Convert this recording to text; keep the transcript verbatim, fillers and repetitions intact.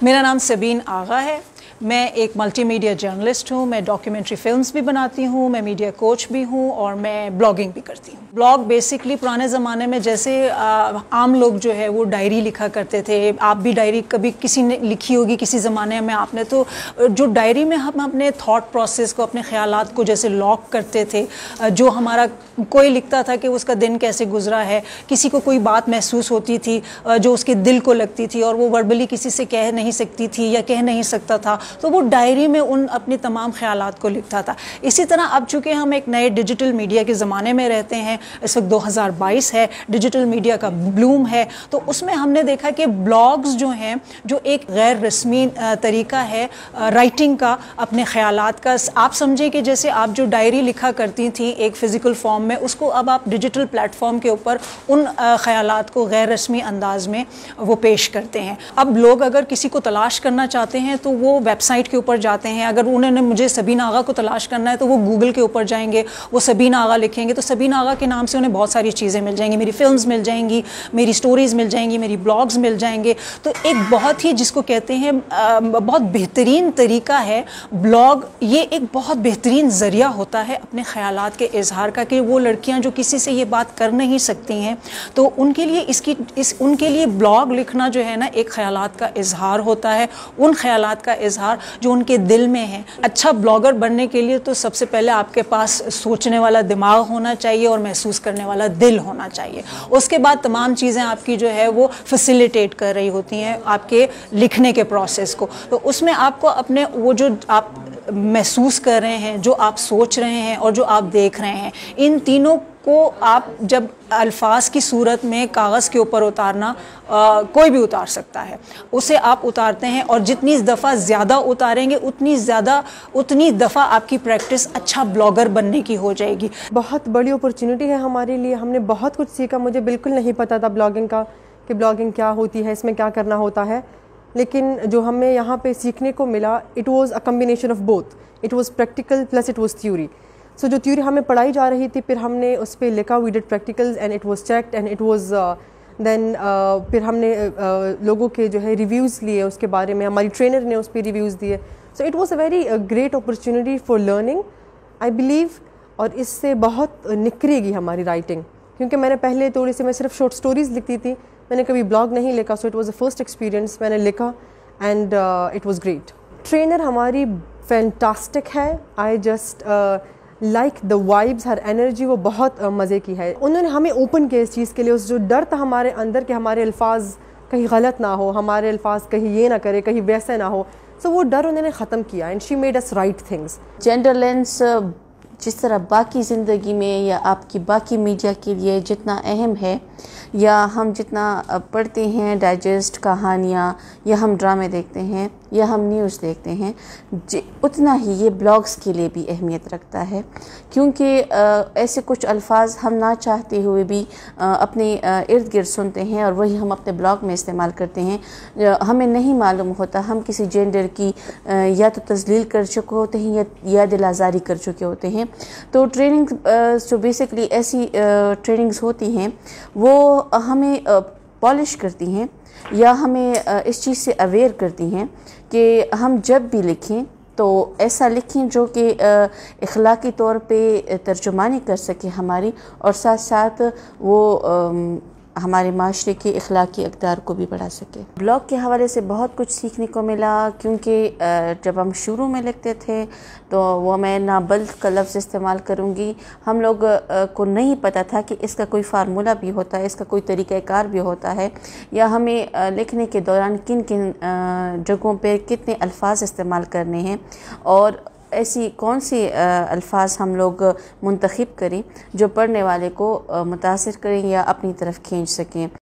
मेरा नाम सबीन आगा है। मैं एक मल्टीमीडिया जर्नलिस्ट हूँ। मैं डॉक्यूमेंट्री फिल्म्स भी बनाती हूँ, मैं मीडिया कोच भी हूँ और मैं ब्लॉगिंग भी करती हूँ। ब्लॉग बेसिकली पुराने ज़माने में जैसे आ, आम लोग जो है वो डायरी लिखा करते थे। आप भी डायरी कभी किसी ने लिखी होगी किसी ज़माने में आपने, तो जो डायरी में हम अपने थॉट प्रोसेस को, अपने ख्यालात को जैसे लॉक करते थे, जो हमारा कोई लिखता था कि उसका दिन कैसे गुजरा है, किसी को कोई बात महसूस होती थी जो उसके दिल को लगती थी और वो वर्बली किसी से कह नहीं सकती थी या कह नहीं सकता था, तो वो डायरी में उन अपनी तमाम ख्यालात को लिखता था। इसी तरह अब चूँकि हम एक नए डिजिटल मीडिया के ज़माने में रहते हैं, इस वक्त दो हज़ार बाईस है, डिजिटल मीडिया का ब्लूम है, तो उसमें हमने देखा कि ब्लॉग्स जो हैं, जो एक गैर रस्मी तरीका है राइटिंग का, अपने ख्यालात का, आप समझें कि जैसे आप जो डायरी लिखा करती थी एक फ़िज़िकल फॉर्म में, उसको अब आप डिजिटल प्लेटफॉर्म के ऊपर उन ख्यालात को गैर रस्मी अंदाज में वो पेश करते हैं। अब लोग अगर किसी को तलाश करना चाहते हैं तो वो वेबसाइट के ऊपर जाते हैं। अगर उन्होंने मुझे सबीन आगा को तलाश करना है तो वो गूगल के ऊपर जाएंगे, वो सबीन आगा लिखेंगे तो सबीन आगा के नाम से उन्हें बहुत सारी चीज़ें मिल जाएंगी, मेरी फिल्म्स मिल जाएंगी, मेरी स्टोरीज़ मिल जाएंगी, मेरी ब्लॉग्स मिल जाएंगे। तो एक बहुत ही जिसको कहते हैं बहुत बेहतरीन तरीका है ब्लॉग, ये एक बहुत बेहतरीन ज़रिया होता है अपने ख़यालात के इजहार का, कि वो लड़कियां जो किसी से ये बात कर नहीं सकती हैं तो उनके लिए इसकी इस उनके लिए ब्लॉग लिखना जो है ना एक ख़यालात का इजहार होता है, उन ख़यालात का इजहार जो उनके दिल में है। अच्छा ब्लॉगर बनने के लिए तो सबसे पहले आपके पास सोचने वाला दिमाग होना चाहिए और महसूस करने वाला दिल होना चाहिए। उसके बाद तमाम चीज़ें आपकी जो है वो फैसिलिटेट कर रही होती हैं आपके लिखने के प्रोसेस को। तो उसमें आपको अपने वो जो आप महसूस कर रहे हैं, जो आप सोच रहे हैं और जो आप देख रहे हैं, इन तीनों को आप जब अल्फाज की सूरत में कागज़ के ऊपर उतारना, आ, कोई भी उतार सकता है, उसे आप उतारते हैं और जितनी दफ़ा ज़्यादा उतारेंगे उतनी ज़्यादा उतनी दफ़ा आपकी प्रैक्टिस अच्छा ब्लॉगर बनने की हो जाएगी। बहुत बड़ी अपॉर्चुनिटी है हमारे लिए, हमने बहुत कुछ सीखा। मुझे बिल्कुल नहीं पता था ब्लॉगिंग का, कि ब्लॉगिंग क्या होती है, इसमें क्या करना होता है, लेकिन जो हमें यहाँ पे सीखने को मिला, it was a combination of both. It was practical plus it was theory. So जो थ्योरी हमें पढ़ाई जा रही थी, फिर हमने उस पर लिखा, we did practicals and it was checked and it was then फिर हमने uh, लोगों के जो है रिव्यूज़ लिए उसके बारे में, हमारी ट्रेनर ने उस पर रिव्यूज़ दिए। So it was a very great opportunity for learning, I believe. और इससे बहुत निखरेगी हमारी राइटिंग, क्योंकि मैंने पहले थोड़ी सी मैं सिर्फ शॉर्ट स्टोरीज़ लिखती थी, मैंने कभी ब्लॉग नहीं लिखा। So it was the first experience, मैंने लिखा and it was great. Trainer हमारी फैंटास्टिक है। I just like the vibes, हर एनर्जी वो बहुत uh, मज़े की है। उन्होंने हमें ओपन किया इस चीज़ के लिए। उस जो डर था हमारे अंदर कि हमारे अल्फाज कहीं गलत ना हो, हमारे अल्फाज कहीं ये ना करे, कहीं वैसे ना हो, सो so वो डर उन्होंने ख़त्म किया and she made us right things. Gender lens जिस तरह बाकी ज़िंदगी में या आपकी बाकी मीडिया के लिए जितना अहम है, या हम जितना पढ़ते हैं डाइजेस्ट कहानियाँ, या हम ड्रामे देखते हैं, या हम न्यूज़ देखते हैं, उतना ही ये ब्लॉग्स के लिए भी अहमियत रखता है। क्योंकि ऐसे कुछ अल्फाज हम ना चाहते हुए भी अपने इर्द गिर्द सुनते हैं और वही हम अपने ब्लॉग में इस्तेमाल करते हैं। हमें नहीं मालूम होता हम किसी जेंडर की या तो तज़लील कर चुके होते हैं या, या दिल आज़ारी कर चुके होते हैं। तो ट्रेनिंग जो बेसिकली ऐसी ट्रेनिंग्स होती हैं वो हमें पॉलिश करती हैं या हमें इस चीज़ से अवेयर करती हैं कि हम जब भी लिखें तो ऐसा लिखें जो कि इखलाकी तौर पे तर्जुमानी कर सके हमारी, और साथ साथ वो हमारे माशरे के इखलाकी अक़दार को भी बढ़ा सके। ब्लॉग के हवाले से बहुत कुछ सीखने को मिला, क्योंकि जब हम शुरू में लिखते थे तो वो मैं ना बल्द का लफ्ज़ इस्तेमाल करूँगी, हम लोग को नहीं पता था कि इसका कोई फार्मूला भी होता है, इसका कोई तरीक़ाकार भी होता है, या हमें लिखने के दौरान किन किन जगहों पर कितने अल्फाज इस्तेमाल करने हैं और ऐसी कौन सी अल्फाज हम लोग मुंतखब करें जो पढ़ने वाले को मुतासिर करें या अपनी तरफ खींच सकें।